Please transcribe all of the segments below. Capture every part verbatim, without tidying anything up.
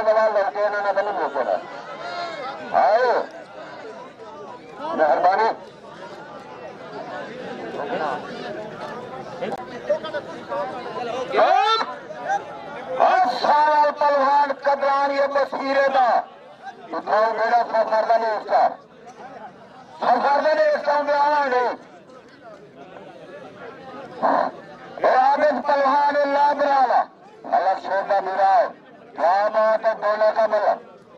लड़के इन्होंने तो नहीं भेजा आए मेहरबानी साल पलवान कदरान ये मसीरे का उठाओ मेरा सरदा ने इसका सरदा ने इसका बयान नहीं पलवान लाबरावा अलग छोटा मेरा है क्या बात है बोले का मतलब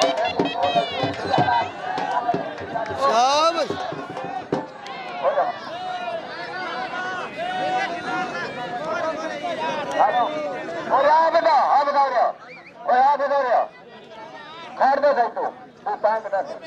और यहाँ बता हाँ बता रहा और यहाँ बता रहा खाड़ दे सही तू तू टाइम बता दे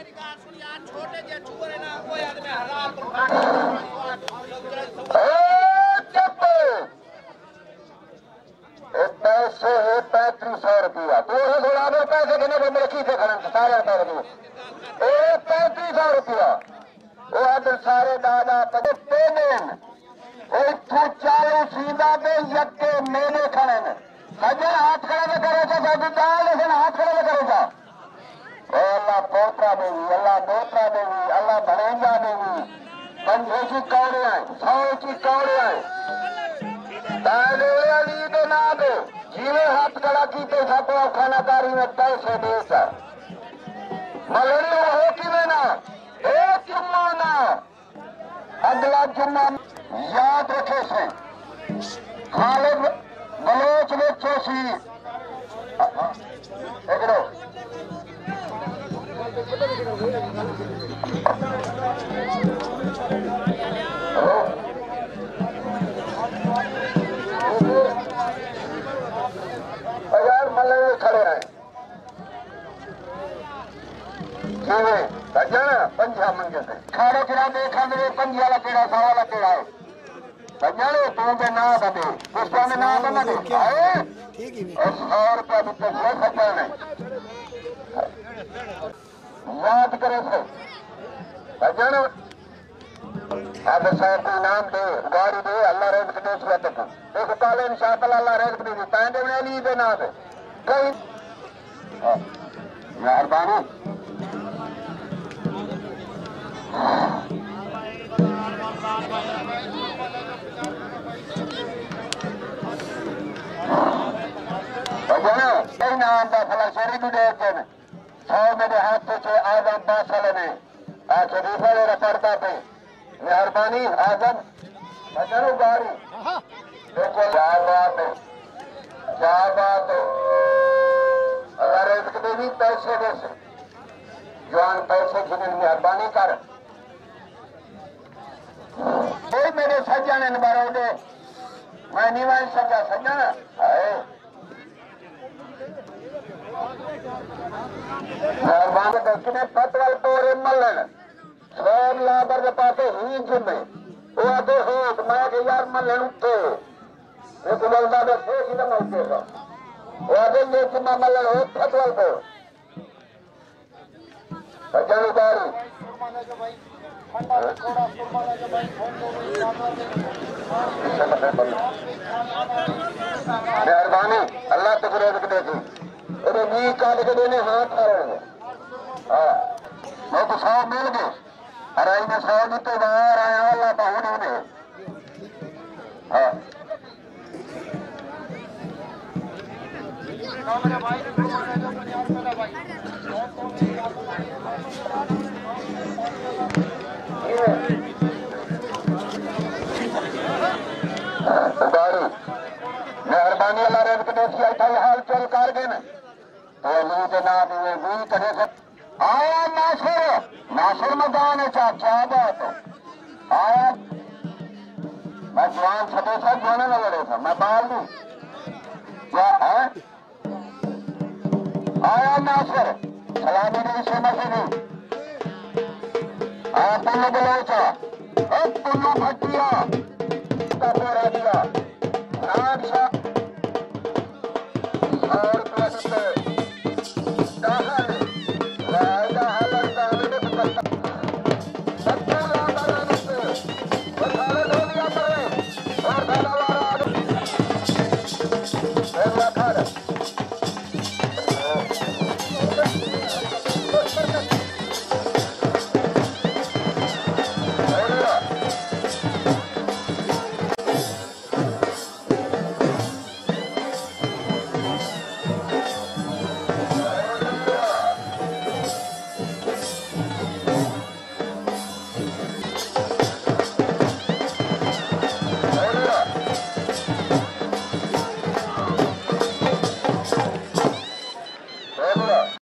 पैसे है पैंतीस सौ रुपया तो थोड़ा दो पैसे देने पर मेरे की थे खड़े सारे आता रहे पैंतीस सौ रुपया वो अगर सारे दादा पदे पेमेंट इतू चालू सीधा पे यके मेले खड़े ने सज्जन हाथ खड़े में करो तो सज्जन लेकिन हाथ खड़े में करो जा अल्लाह पोतरा देवी अल्लाह दोतरा देवी अल्लाह भरेंजा देवी पंजे की कौड़े आए सौ की कौड़े आए ताले अली दे ना दे जीवे हाथ खड़ा की तो सब खानाकारी में पैसे दे सा मलड़ी हो कि ना एक जुम्मा ना अगला जुम्मा याद रखे से खालिद बलोच में चोसी एकड़ो यार मल्ले खड़े हैं सज्जन पंजा मंगे थे खाड़े किरा देखा मेरे पंजी वाला केड़ा सौ वाला केड़ा है सज्जन तू के ना दे पुष्पा में ना बना दे सौ रुपया भी पैसे सज्जन है याद करे थे सज्जन अब साहब को नाम दे गाड़ी दे अल्लाह रेज़ दे सुरत को देखो काले इंशाअल्लाह अल्लाह रेज़ दे तांदे ने ली दे ना दे कहीं मेहरबानी नाम का फला शरीर भी देख के सौ मेरे हाथ से आजम बादशाह ने शरीफा मेरा पड़ता पे मेहरबानी आजम बचनो गाड़ी देखो क्या बात है क्या बात है अल्लाह रिज़्क़ दे भी पैसे दे से जवान पैसे गिने मेहरबानी कर कोई मेरे सज्जन ने बारो दे मैं नहीं सजा सज्जन है मेहरबानी दक्षिणे पतवल पोरे मल्लन सब लाबर के पासे ही जिम्मे वो आते हेठ मैं के यार मल्लन उठे एक मलदा में से ही ना उठे का वो आते ले जिम्मा मल्लन हो पतवल पोर सज्जन उतारी मेहरबानी अल्लाह तक रिज़्क़ देगी अरे नी काट के देने हाथ आ रहे हैं हाँ मैं तो सौ मिल गए अरे इन्हें सौ जीते बाहर आया अल्लाह पाहुन उन्हें हाँ मेहरबानी अल्लाह रिज़्क़ दे सी अच्छा हाल चल कर गए ना तो अल्लाह के नाम में भी करे से आया नासिर नासिर मैदान है चाचा बात आया मैं जवान छठे साथ जोने में लड़े था मैं बाल दूं क्या है आया नासिर सलामी ने इसे मसीदी आया पुल्लू बलोचा अब पुल्लू भट्टिया का पूरा दिया